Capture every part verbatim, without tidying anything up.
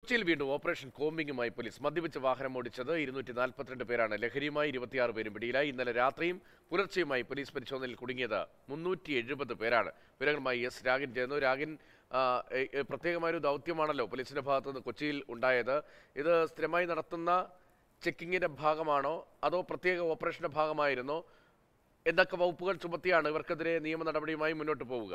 കൊച്ചിയിൽ വീണ്ടും operation കോമ്പിങ്ങുമായി police. മദ്യപിച്ച് വാഹനം ഓടിച്ചത് ഇരുന്നൂറ്റി നാൽപ്പത്തിരണ്ട് പേരാണ്. ലഹരിയുമായി ഇരുപത്തിയാറ് പേരും പിടിയിലായി. ഇന്നലെ രാത്രിയും പുലർച്ചെയുമായി പോലീസ് പരിശോധനയിൽ കുടുങ്ങിയത് മുന്നൂറ്റി എഴുപത് പേരാണ്. വിവരങ്ങളുമായി എസ് രാഗിൻ ചേർന്നു. രാഗിൻ, പ്രത്യേകമായൊരു ദൗത്യമാണല്ലോ പോലീസിന്റെ ഭാഗത്തുനിന്ന് കൊച്ചിയിൽ ഉണ്ടായത്. ഇത് സ്ഥിരമായി നടത്തുന്ന ചെക്കിങ്ങിന്റെ ഭാഗമാണോ അതോ പ്രത്യേക ഓപ്പറേഷന്റെ ഭാഗമായിരുന്നോ? എന്തൊക്കെ വകുപ്പുകൾ ചുമത്തിയാണ് ഇവർക്കെതിരെ നിയമ നടപടിയുമായി മുന്നോട്ട് പോവുക?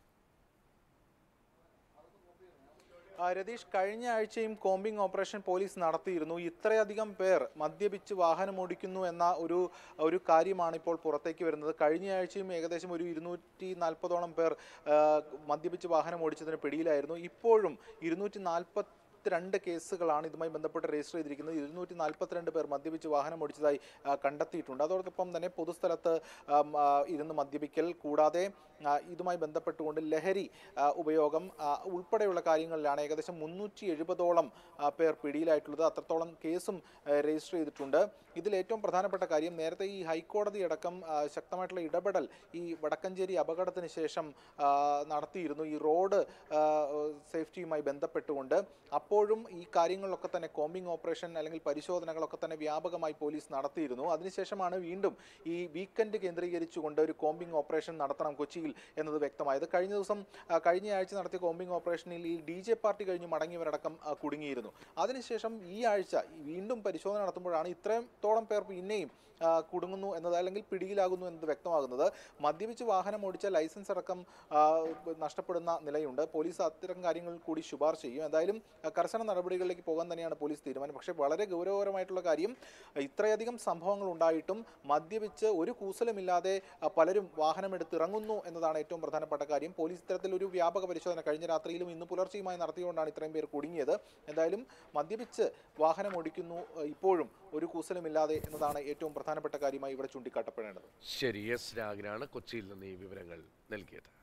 രതീഷ്, കഴിഞ്ഞ ആഴ്ചയും കോമ്പിംഗ് ഓപ്പറേഷൻ പോലീസ് നടത്തിയിരുന്നു. ഇത്രയധികം പേർ മദ്യപിച്ച് വാഹനം ഓടിക്കുന്നു എന്ന ഒരു ഒരു കാര്യമാണ് ഇപ്പോൾ പുറത്തേക്ക് വരുന്നത്. കഴിഞ്ഞ ആഴ്ചയും ഏകദേശം ഒരു ഇരുന്നൂറ്റി നാൽപ്പതോളം പേർ മദ്യപിച്ച് വാഹനം ഓടിച്ചതിന് പിടിയിലായിരുന്നു. ഇപ്പോഴും ഇരുന്നൂറ്റി നാൽപ്പത്തി രണ്ട് കേസുകളാണ് ഇതുമായി ബന്ധപ്പെട്ട് രജിസ്റ്റർ ചെയ്തിരിക്കുന്നത്. ഇരുന്നൂറ്റി നാൽപ്പത്തിരണ്ട് പേർ മദ്യപിച്ച് വാഹനം ഓടിച്ചതായി കണ്ടെത്തിയിട്ടുണ്ട്. അതോടൊപ്പം തന്നെ പൊതുസ്ഥലത്ത് ഇരുന്ന് മദ്യപിക്കൽ, കൂടാതെ ഇതുമായി ബന്ധപ്പെട്ടുകൊണ്ട് ലഹരി ഉപയോഗം ഉൾപ്പെടെയുള്ള കാര്യങ്ങളിലാണ് ഏകദേശം മുന്നൂറ്റി എഴുപതോളം പേർ പിടിയിലായിട്ടുള്ളത്. അത്രത്തോളം കേസും രജിസ്റ്റർ ചെയ്തിട്ടുണ്ട്. ഇതിൽ ഏറ്റവും പ്രധാനപ്പെട്ട കാര്യം, നേരത്തെ ഈ ഹൈക്കോടതി അടക്കം ശക്തമായിട്ടുള്ള ഇടപെടൽ ഈ വടക്കഞ്ചേരി അപകടത്തിന് ശേഷം നടത്തിയിരുന്നു, ഈ റോഡ് സേഫ്റ്റിയുമായി ബന്ധപ്പെട്ടുകൊണ്ട്. അപ്പോഴും ഈ കാര്യങ്ങളിലൊക്കെ തന്നെ കോമ്പിംഗ് ഓപ്പറേഷൻ അല്ലെങ്കിൽ പരിശോധനകളൊക്കെ തന്നെ വ്യാപകമായി പോലീസ് നടത്തിയിരുന്നു. അതിനുശേഷമാണ് വീണ്ടും ഈ വീക്കെൻഡ് കേന്ദ്രീകരിച്ചുകൊണ്ട് ഒരു കോമ്പിംഗ് ഓപ്പറേഷൻ നടത്തണം കൊച്ചിയിൽ എന്നത് വ്യക്തമായത്. കഴിഞ്ഞ ദിവസം കഴിഞ്ഞ ആഴ്ച നടത്തിയ കോമ്പിംഗ് ഓപ്പറേഷനിൽ ഈ ഡി ജെ പാർട്ടി കഴിഞ്ഞ് മടങ്ങിയവരടക്കം കുടുങ്ങിയിരുന്നു. അതിനുശേഷം ഈ ആഴ്ച വീണ്ടും പരിശോധന നടത്തുമ്പോഴാണ് ഇത്രത്തോളം പേർ പിന്നെയും കുടുങ്ങുന്നു എന്നത് അല്ലെങ്കിൽ പിടിയിലാകുന്നു എന്നത് വ്യക്തമാകുന്നത്. മദ്യപിച്ച് വാഹനം ഓടിച്ച ലൈസൻസ് അടക്കം നഷ്ടപ്പെടുന്ന നിലയുണ്ട്. പോലീസ് അത്തരം കാര്യങ്ങൾ കൂടി ശുപാർശ ചെയ്യും. എന്തായാലും കർശന നടപടികളിലേക്ക് പോകാൻ തന്നെയാണ് പോലീസ് തീരുമാനം. പക്ഷേ വളരെ ഗൗരവകരമായിട്ടുള്ള കാര്യം, ഇത്രയധികം സംഭവങ്ങൾ ഉണ്ടായിട്ടും മദ്യപിച്ച് ഒരു കൂസലുമില്ലാതെ പലരും വാഹനമെടുത്ത് ഇറങ്ങുന്നു എന്നതാണ് ഏറ്റവും പ്രധാനപ്പെട്ട കാര്യം. പോലീസ് ഇത്തരത്തിലൊരു വ്യാപക പരിശോധന കഴിഞ്ഞ രാത്രിയിലും ഇന്ന് പുലർച്ചെയുമായി നടത്തിയുകൊണ്ടാണ് ഇത്രയും പേർ കുടുങ്ങിയത്. എന്തായാലും മദ്യപിച്ച് വാഹനം ഓടിക്കുന്നു ഇപ്പോഴും ഒരു കൂസലുമില്ലാതെ എന്നതാണ് ഏറ്റവും പ്രധാനപ്പെട്ട കാര്യമായി ഇവിടെ ചൂണ്ടിക്കാട്ടപ്പെടേണ്ടത്. ശരി, എസ് രാഗിനാണ് കൊച്ചിയിൽ നിന്ന് ഈ വിവരങ്ങൾ നൽകിയത്.